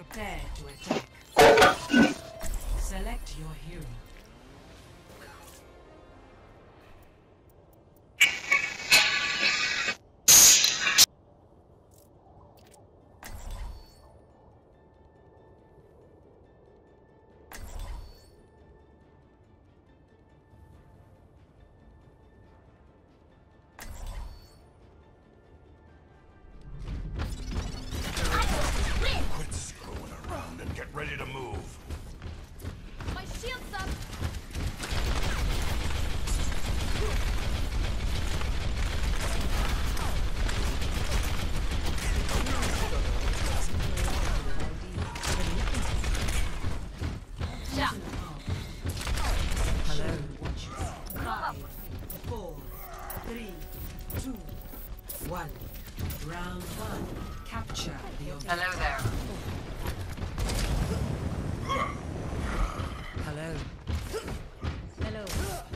Prepare to attack. Select your hero. Ready to move. My shield's up. Hello. 5, 4, 3, 2, 1. Round 1. Capture the objective. Hello there. Hello. Hello.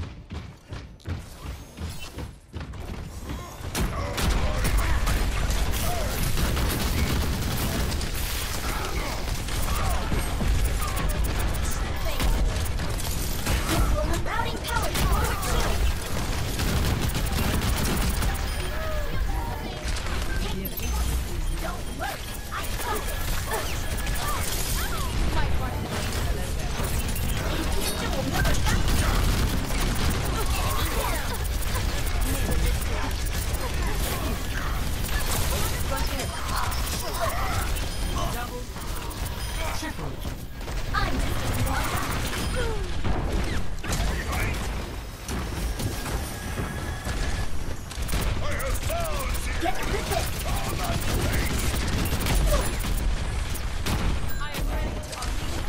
Routing power forward shield. Don't worry, I got it. My part of the will never stop. Double. Triple. I'm just get with it. I am ready to unleash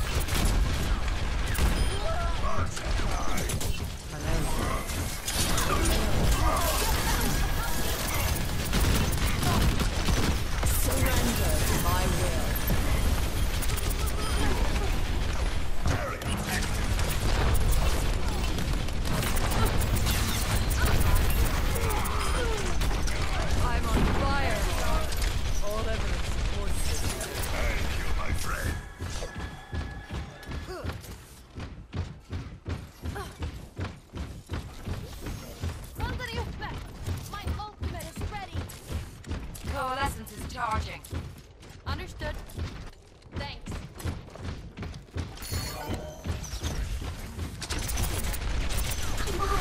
Surrender to my will. I'm on fire. All evidence supports it. Thank you, my friend. Under your back. My ultimate is ready. Coalescence is charging. Understood. Thanks. Come on.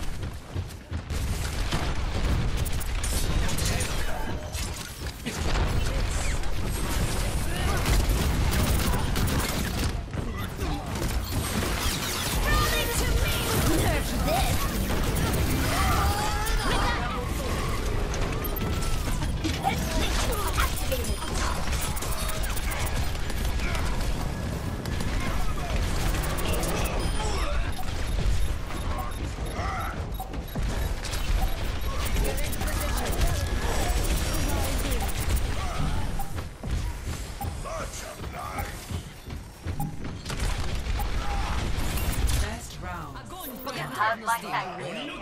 Rolling to me. Nerf this. Activated. Such a knife. Best round. You have my thanks.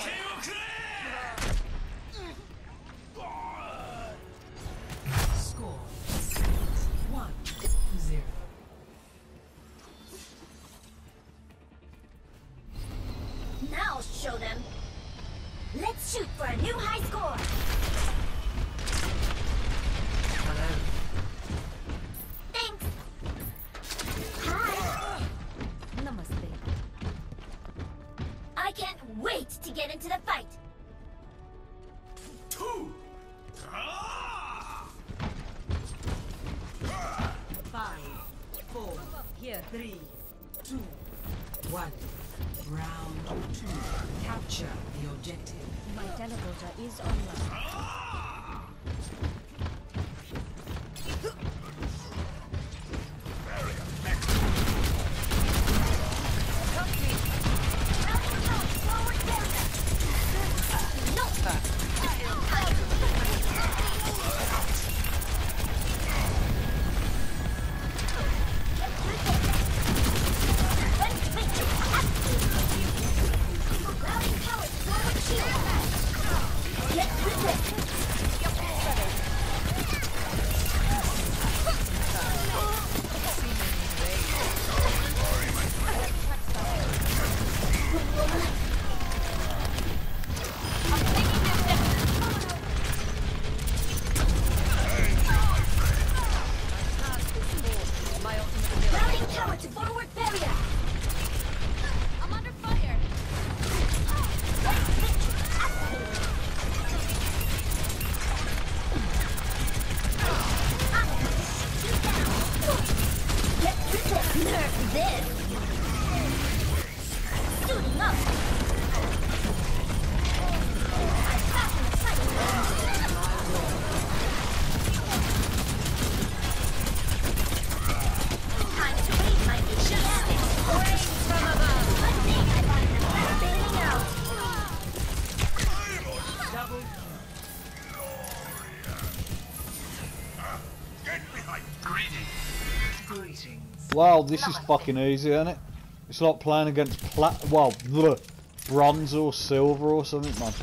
Score 1-0. Now I'll show them. Let's shoot for a new high score. Hello. Thanks. Hi. Namaste. I can't wait to get into the fight. Two. Ah! 5, 4, Here. 3, 2, 1. Round 2. Capture the objective. My teleporter is online. Wow, this is fucking easy, isn't it? It's like playing against bronze or silver or something, man.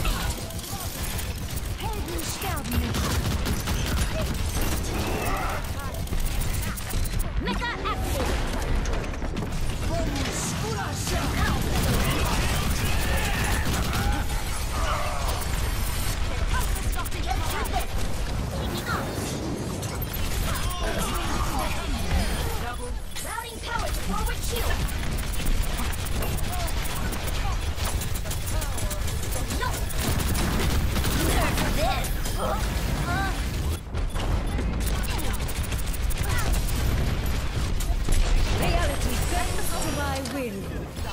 Routing power to forward shield. Reality bends to my will.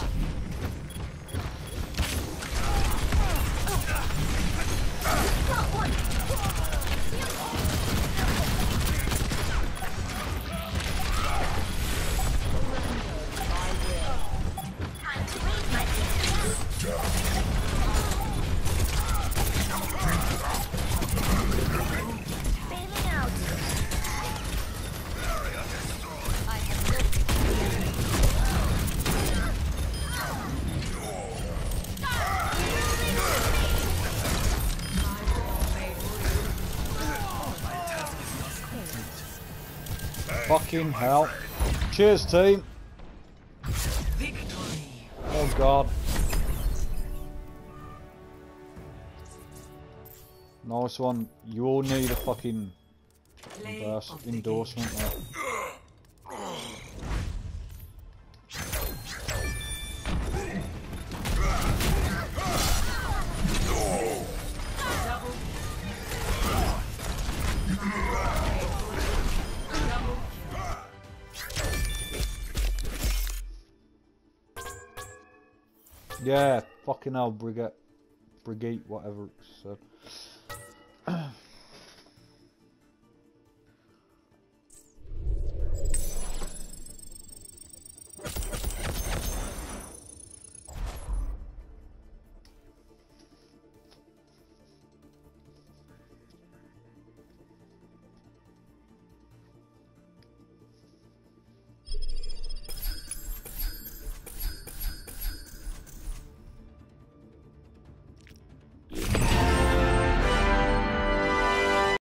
Got one. Time to raise my hand. Bailing out. Fucking hell. Cheers, team. Victory. Oh god. Nice one. You all need a fucking Play of the endorsement there. Yeah, fucking hell, Brigade, whatever it's said.